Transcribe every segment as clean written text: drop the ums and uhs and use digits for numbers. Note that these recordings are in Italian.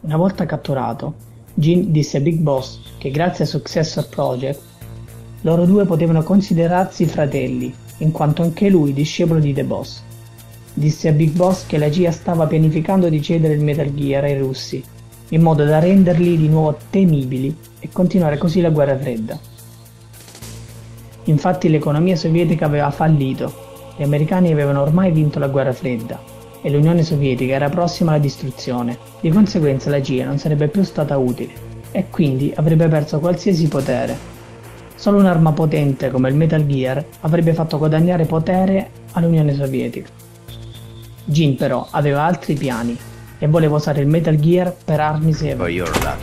Una volta catturato, Jin disse a Big Boss che grazie a Successor Project loro due potevano considerarsi fratelli, in quanto anche lui discepolo di The Boss. Disse a Big Boss che la CIA stava pianificando di cedere il Metal Gear ai russi, in modo da renderli di nuovo temibili e continuare così la guerra fredda. Infatti l'economia sovietica aveva fallito, gli americani avevano ormai vinto la guerra fredda e l'Unione Sovietica era prossima alla distruzione, di conseguenza la CIA non sarebbe più stata utile e quindi avrebbe perso qualsiasi potere. Solo un'arma potente come il Metal Gear avrebbe fatto guadagnare potere all'Unione Sovietica. Jin però aveva altri piani e voleva usare il Metal Gear per armi severe.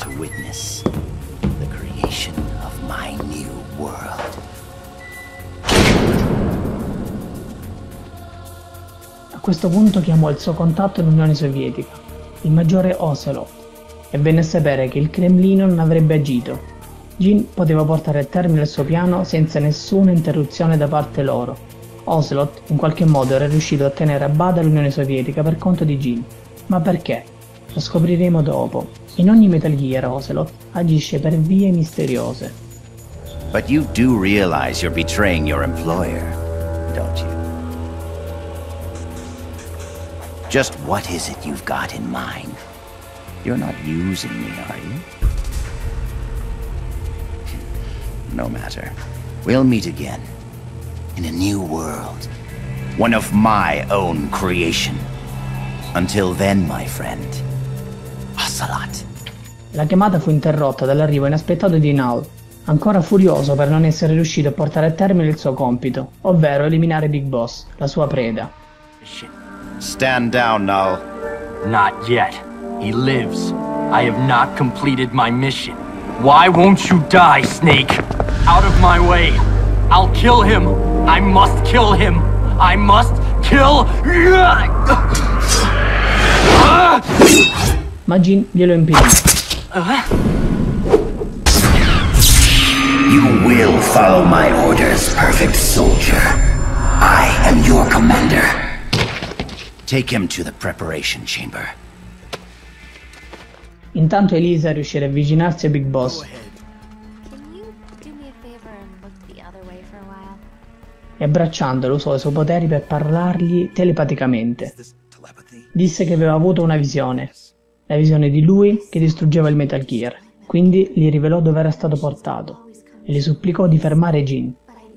A questo punto chiamò il suo contatto nell'Unione Sovietica, il maggiore Ocelot, e venne a sapere che il Cremlino non avrebbe agito. Jin poteva portare a termine il suo piano senza nessuna interruzione da parte loro. Ocelot in qualche modo era riuscito a tenere a bada l'Unione Sovietica per conto di Jin. Ma perché? Lo scopriremo dopo. In ogni Metal Gear Ocelot agisce per vie misteriose. But you do realize you're betraying your employer, don't you? Just what is it you've got in mind? You're not using me, are you? No matter. We'll meet again. In a new world. One of my own creation. Until then, my friend. Ocelot. La chiamata fu interrotta dall'arrivo inaspettato di Null, ancora furioso per non essere riuscito a portare a termine il suo compito, ovvero eliminare Big Boss, la sua preda. Stand down, Null. Not yet. He lives. I have not completed my mission. Why won't you die, Snake? Out of my way. I'll kill him. I must kill him. I must kill... Ma Jin glielo impedì. You will follow my orders, perfect soldier. I am your commander. Take him to the preparation chamber. Intanto Elisa riuscì ad avvicinarsi a Big Boss e abbracciandolo usò i suoi poteri per parlargli telepaticamente. Disse che aveva avuto una visione, la visione di lui che distruggeva il Metal Gear, quindi gli rivelò dove era stato portato e gli supplicò di fermare Jin.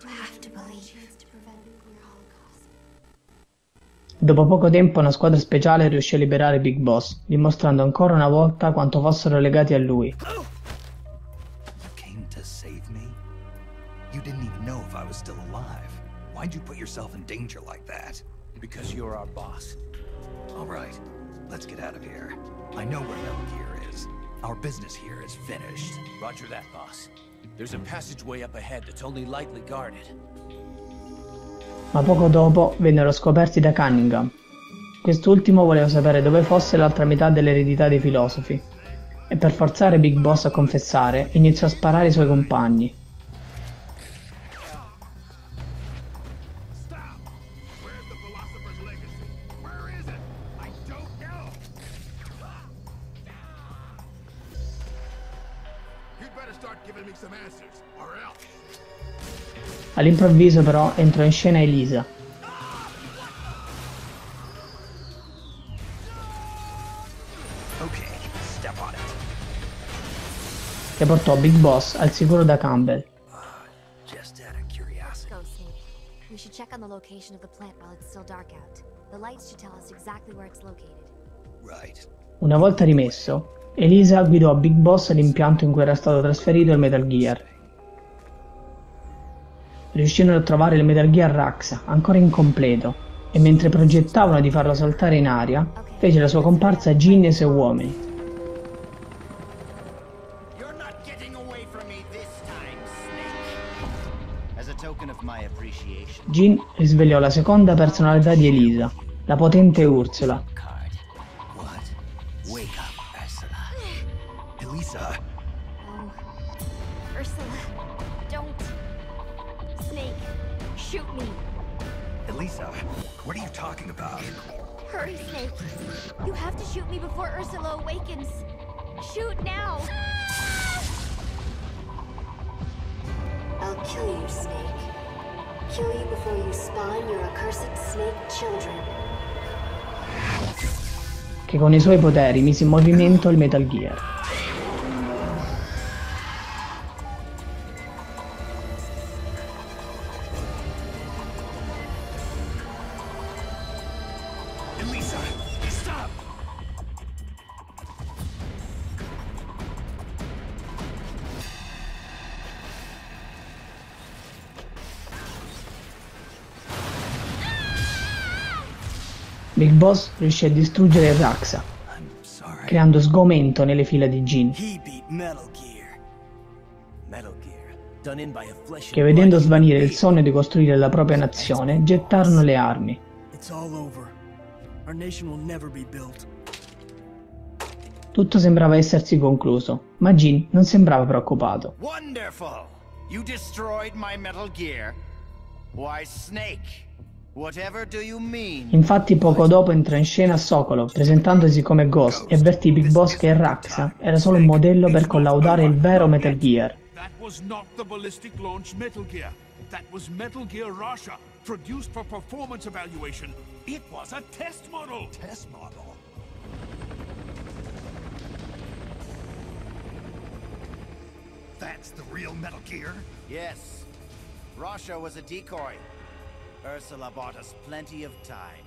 Dopo poco tempo una squadra speciale riuscì a liberare Big Boss, dimostrando ancora una volta quanto fossero legati a lui. Why'd you put yourself in danger like that? Because you're our boss. All right, let's get out of here. I know where Metal Gear is. Our business here is finished. Roger that, boss. There's a passageway up ahead that's only lightly guarded. Ma poco dopo vennero scoperti da Cunningham. Quest'ultimo voleva sapere dove fosse l'altra metà dell'eredità dei filosofi e per forzare Big Boss a confessare iniziò a sparare ai suoi compagni. All'improvviso però entrò in scena Elisa. Che portò Big Boss al sicuro da Campbell. Una volta rimesso, Elisa guidò Big Boss all'impianto in cui era stato trasferito il Metal Gear. Riuscirono a trovare il Metal Gear Raxa, ancora incompleto, e mentre progettavano di farlo saltare in aria, fece la sua comparsa Jin e i suoi uomini. Jin risvegliò la seconda personalità di Elisa, la potente Ursula. Elisa, what are you talking about? Hurry, Snake. You have to shoot me before Ursula awakens. Shoot now! I'll kill you, Snake. Kill you before you spawn your accursed snake children. Che con i suoi poteri mise in movimento il Metal Gear. Elisa, stop! Big Boss riuscì a distruggere Raxa, I'm sorry. creando sgomento nelle fila di Jin, He beat Metal Gear. Metal Gear, done in by a flesh che and vedendo blood svanire human il sogno di costruire la propria nazione, gettarono le armi. It's all over. Our nation will never be built. Tutto sembrava essersi concluso, ma Jin non sembrava preoccupato. Wonderful! You destroyed my Metal Gear? Why, Snake? Whatever do you mean? Infatti poco dopo entrò in scena Sokolov presentandosi come Ghost e avvertì Big Boss che Raxa era solo un modello per collaudare il vero Metal Gear. That was not the ballistic launch Metal Gear. That was Metal Gear Russia, produced for performance evaluation. It was a test model. Test model. That's the real Metal Gear? Yes. Russia was a decoy. Ursula bought us plenty of time.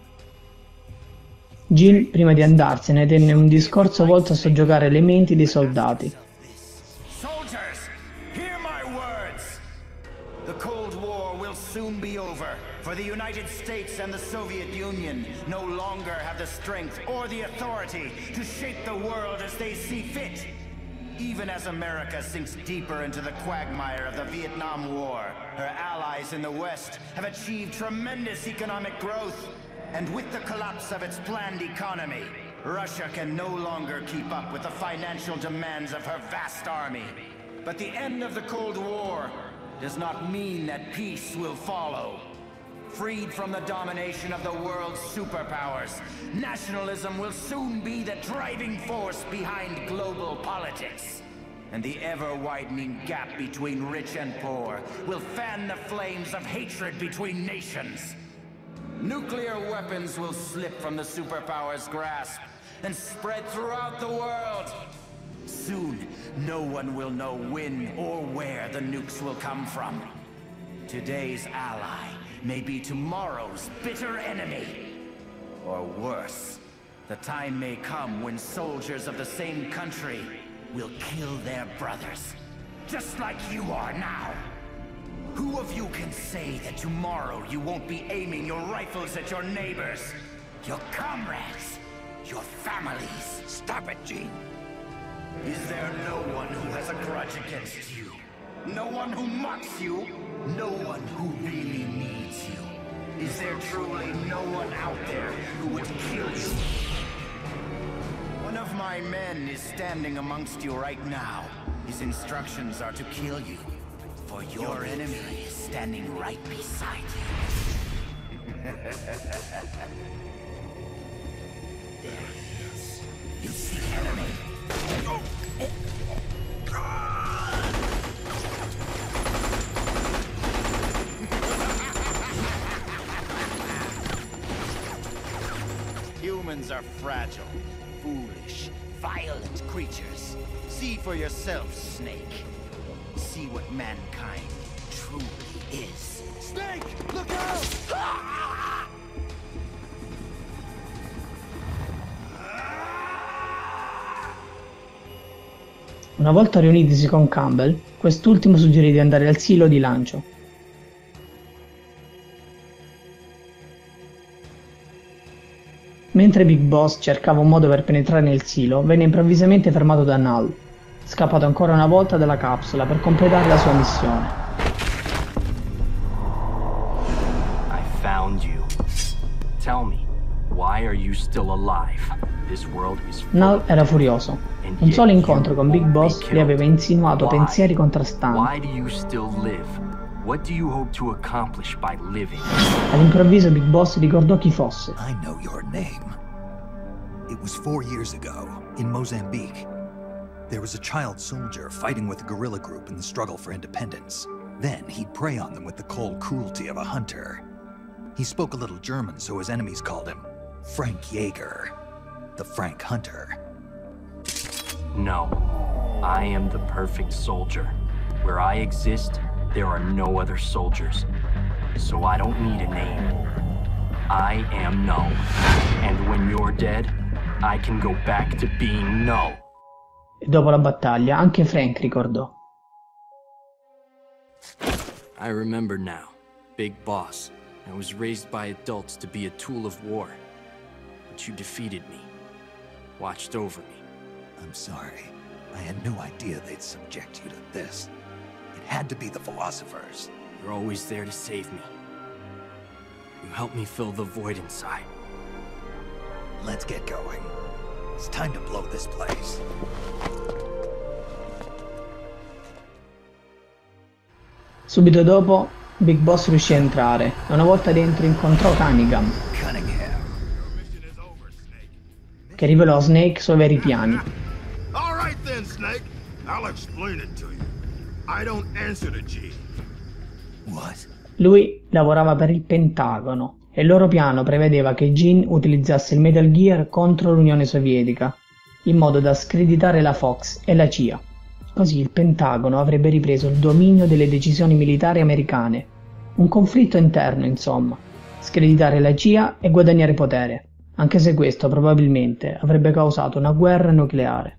Jin, prima di andarsene, tenne un discorso volto a soggiogare le menti dei soldati. Soldiers, hear my words. The Cold War will soon be over, for the United States and the Soviet Union no longer have the strength or the authority to shape the world as they see fit. Even as America sinks deeper into the quagmire of the Vietnam War, her allies in the West have achieved tremendous economic growth. And with the collapse of its planned economy, Russia can no longer keep up with the financial demands of her vast army. But the end of the Cold War does not mean that peace will follow. Freed from the domination of the world's superpowers, nationalism will soon be the driving force behind global politics. And the ever-widening gap between rich and poor will fan the flames of hatred between nations. Nuclear weapons will slip from the superpowers' grasp and spread throughout the world. Soon, no one will know when or where the nukes will come from. Today's ally may be tomorrow's bitter enemy. Or worse, the time may come when soldiers of the same country will kill their brothers, just like you are now. Who of you can say that tomorrow you won't be aiming your rifles at your neighbors, your comrades, your families? Stop it, Gene. Is there no one who has a grudge against you? No one who mocks you? No one who really needs you? Is there truly no one out there who would kill you? One of my men is standing amongst you right now. His instructions are to kill you. For your enemy is standing right beside you. There he is. You see the enemy. Humans are fragile, foolish, violent creatures. See for yourself, Snake. See what mankind truly is. Snake, look out! Una volta riunitisi con Campbell, quest'ultimo suggerì di andare al silo di lancio. Mentre Big Boss cercava un modo per penetrare nel silo, venne improvvisamente fermato da Null, scappato ancora una volta dalla capsula per completare la sua missione. I found you. Tell me, why are you still alive? This world is full Null of era furioso. and Un solo yet incontro you con Big won't be Boss gli killed. aveva insinuato Why? pensieri contrastanti. Why do you still live? What do you hope to accomplish by living? All'improvviso Big Boss ricordò chi fosse. I know your name. It was 4 years ago, in Mozambique. There was a child soldier fighting with a guerrilla group in the struggle for independence. Then he'd prey on them with the cold cruelty of a hunter. He spoke a little German, so his enemies called him Frank Jaeger, the Frank Hunter. No, I am the perfect soldier. Where I exist, there are no other soldiers. So I don't need a name. I am Null. And when you're dead, I can go back to being Null. E dopo la battaglia anche Frank ricordò. I remember now. Big Boss. I was raised by adults to be a tool of war. But you defeated me. Watched over me. I'm sorry. I had no idea they'd subject you to this. It had to be the Philosophers. You're always there to save me. You helped me fill the void inside. Let's get going. It's time to blow this place. Subito dopo, Big Boss riuscì a entrare e una volta dentro incontrò Cunningham, che rivelò a Snake i suoi veri piani. All right then, Snake. I'll explain it to you. I don't answer to G. What? Lui lavorava per il Pentagono e il loro piano prevedeva che Gene utilizzasse il Metal Gear contro l'Unione Sovietica, in modo da screditare la Fox e la CIA. Così il Pentagono avrebbe ripreso il dominio delle decisioni militari americane. Un conflitto interno, insomma. Screditare la CIA e guadagnare potere, anche se questo probabilmente avrebbe causato una guerra nucleare.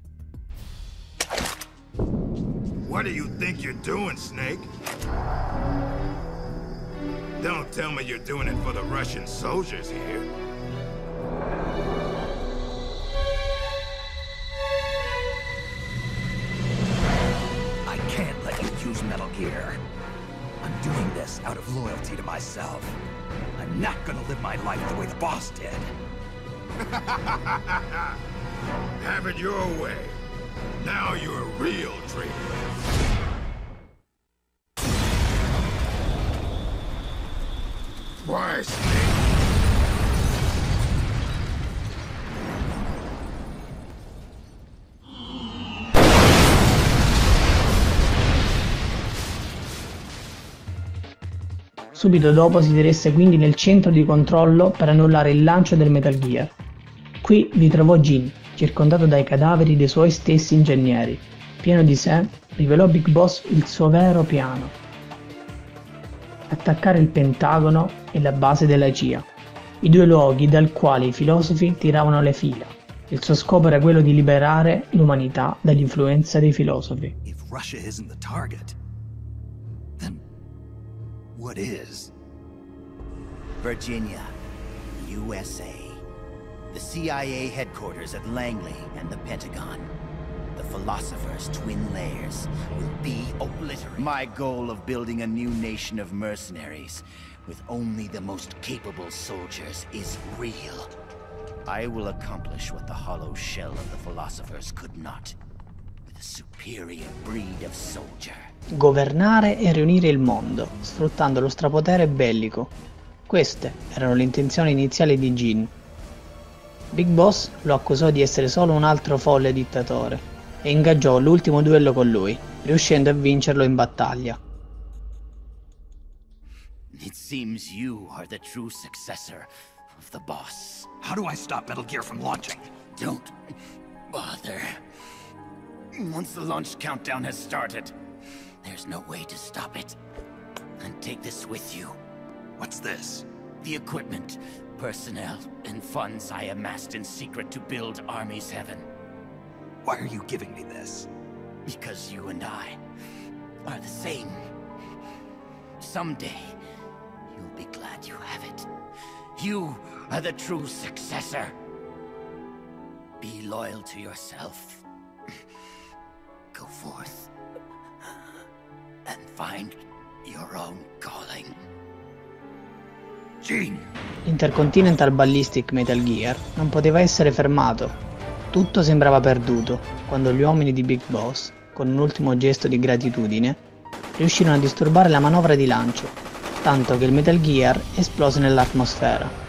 What do you think you're doing, Snake? Don't tell me you're doing it for the Russian soldiers here. I can't let you use Metal Gear. I'm doing this out of loyalty to myself. I'm not gonna live my life the way the boss did. Have it your way. Now you're a real traitor. Why, Snake? Subito dopo si diresse quindi nel centro di controllo per annullare il lancio del Metal Gear. Qui vi trovò Gene, circondato dai cadaveri dei suoi stessi ingegneri. Pieno di sé, rivelò a Big Boss il suo vero piano: attaccare il Pentagono e la base della CIA, i due luoghi dal quale i filosofi tiravano le fila. Il suo scopo era quello di liberare l'umanità dall'influenza dei filosofi. If Russia isn't the target, then what is? Virginia, USA. The CIA headquarters at Langley and the Pentagon. The Philosopher's twin layers will be obliterated. My goal of building a new nation of mercenaries with only the most capable soldiers is real. I will accomplish what the hollow shell of the Philosophers could not, with a superior breed of soldier. Governare e riunire il mondo, sfruttando lo strapotere bellico. Queste erano le intenzioni iniziali di Gene. Big Boss lo accusò di essere solo un altro folle dittatore e ingaggiò l'ultimo duello con lui, riuscendo a vincerlo in battaglia. It seems you are the true successor of the boss. How do I stop Metal Gear from launching? Don't bother. Once the launch countdown has started, there's no way to stop it. And take this with you. What's this? The equipment, personnel, and funds I amassed in secret to build Army's Heaven. Why are you giving me this? Because you and I are the same. Someday, you'll be glad you have it. You are the true successor. Be loyal to yourself. Go forth and find your own calling. Gene! L'Intercontinental Ballistic Metal Gear non poteva essere fermato. Tutto sembrava perduto quando gli uomini di Big Boss, con un ultimo gesto di gratitudine, riuscirono a disturbare la manovra di lancio, tanto che il Metal Gear esplose nell'atmosfera.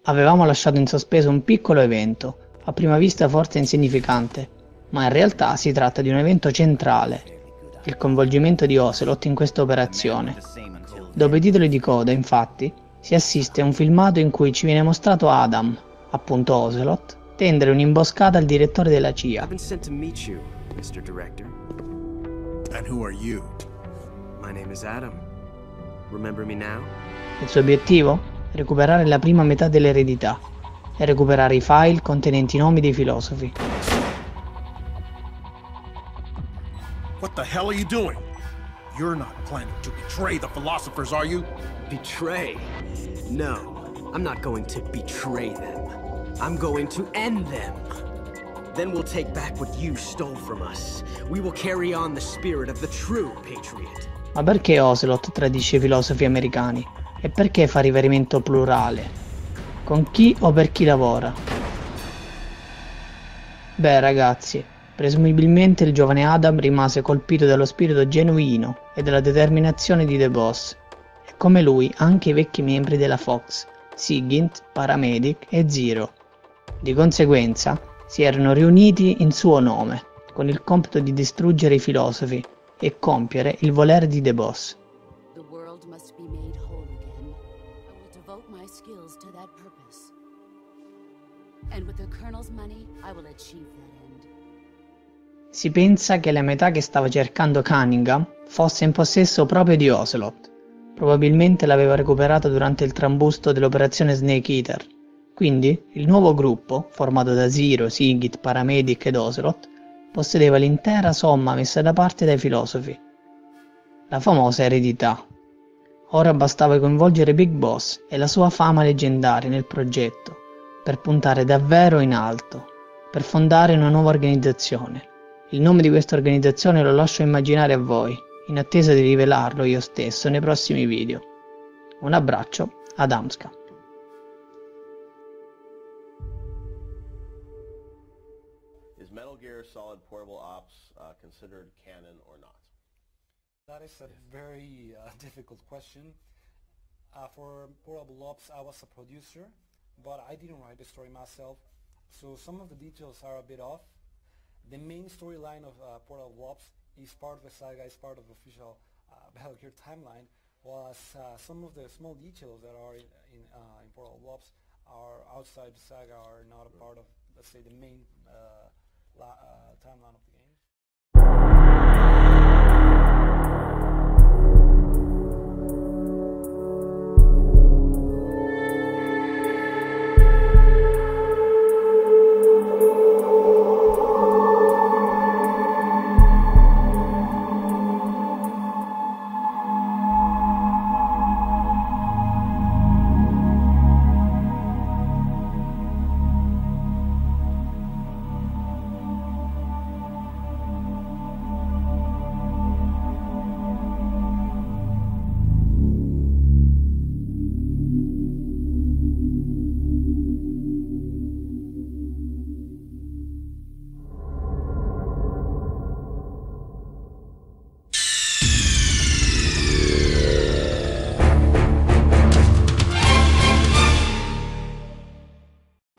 avevamo lasciato in sospeso un piccolo evento, a prima vista forse insignificante, ma in realtà si tratta di un evento centrale, il coinvolgimento di Ocelot in questa operazione. Dopo i titoli di coda, infatti, si assiste a un filmato in cui ci viene mostrato Adam, appunto Ocelot, tendere un'imboscata al direttore della CIA. I've been sent to meet you, Mr. Director. And who are you? My name is Adam. Remember me now? Il suo obiettivo? Recuperare la prima metà dell'eredità e recuperare i file contenenti i nomi dei filosofi. What the hell are you doing? You're not planning to betray the philosophers, are you? Betray? No, I'm not going to betray them. I'm going to end them. Then we'll take back what you stole from us. We will carry on the spirit of the true patriot. Ma perché Ocelot tradisce i filosofi americani? E perché fa riferimento plurale? Con chi o per chi lavora? Beh ragazzi, presumibilmente il giovane Adam rimase colpito dallo spirito genuino e dalla determinazione di The Boss. E come lui anche i vecchi membri della Fox, Sigint, Paramedic e Zero. Di conseguenza si erano riuniti in suo nome, con il compito di distruggere i filosofi e compiere il volere di The Boss. The world must be made whole again. I will devote my skills to that purpose. And with the Colonel's money, I will achieve that end. Si pensa che la metà che stava cercando Cunningham fosse in possesso proprio di Ocelot. Probabilmente l'aveva recuperata durante il trambusto dell'operazione Snake Eater. Quindi il nuovo gruppo, formato da Zero, Sigint, Paramedic ed Ocelot, possedeva l'intera somma messa da parte dai filosofi. La famosa eredità. Ora bastava coinvolgere Big Boss e la sua fama leggendaria nel progetto, per puntare davvero in alto, per fondare una nuova organizzazione. Il nome di questa organizzazione lo lascio immaginare a voi, in attesa di rivelarlo io stesso nei prossimi video. Un abbraccio ad Amska. Is Metal Gear Solid Portable Ops considered canon or not? That is a very difficult question. For Portable Ops, I was a producer, but I didn't write the story myself, so some of the details are a bit off. The main storyline of Portable Ops is part of the saga, is part of the official Metal Gear timeline, while some of the small details that are in Portable Ops are outside the saga, are not a part of, let's say, the main timeline of